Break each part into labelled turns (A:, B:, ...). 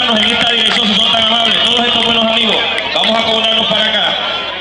A: acomodarnos en esta dirección, si son tan amables, todos estos buenos amigos. Vamos a acomodarnos para acá.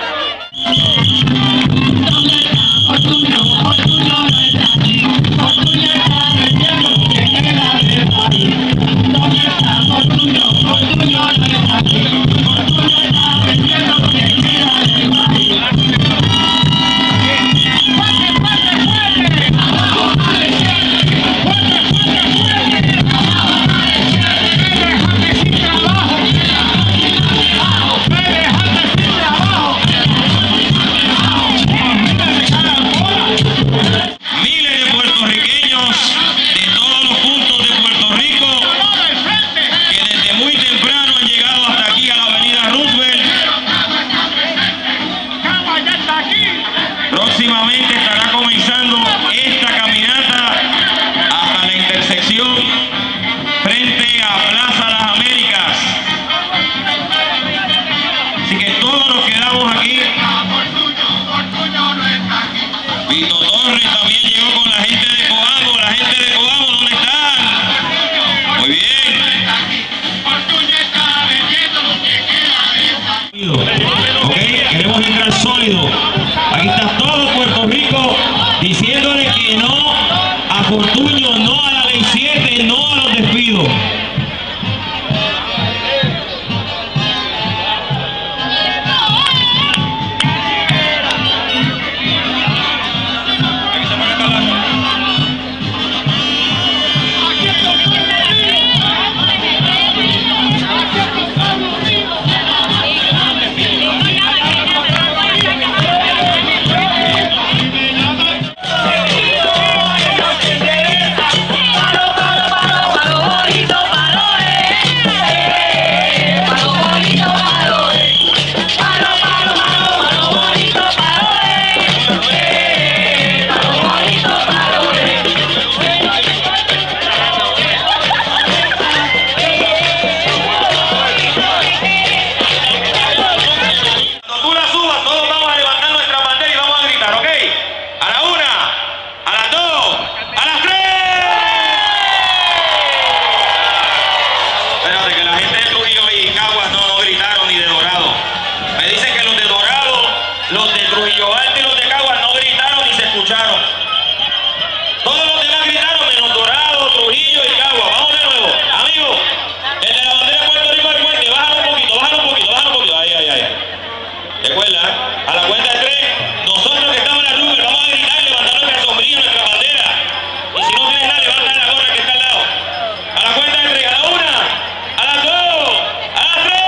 A: Próximamente estará comenzando esta caminata hasta la intersección frente a Plaza Las Américas. Así que todos nos quedamos aquí. Vito Torres también llegó con la gente de Coamo. La gente de Coamo, ¿dónde están? Muy bien. Ok, queremos entrar sólido. Aquí está todo Puerto Rico diciéndole que no a Fortuño, no a la ley 7, no a los despidos. Los de Trujillo Alto y los de Caguas no gritaron ni se escucharon. Todos los demás gritaron menos Dorado, Trujillo y Caguas. Vamos de nuevo, amigos. El de la bandera de Puerto Rico del puente, bájalo un poquito, bájalo un poquito, bájalo un poquito. Ahí. Recuerda, a la cuenta de 3, nosotros que estamos en la rumba vamos a gritar y levantar nuestra sombrilla, nuestra bandera. Y si no tienes nada, levanta la gorra que está al lado. A la cuenta de 3, a la 1, a las 2, a las 3.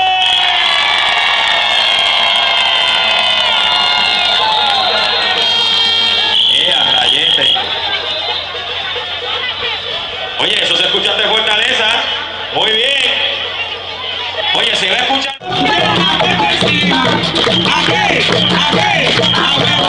A: Oye, eso se escucha de Fortaleza. Muy bien. Oye, se va a escuchar.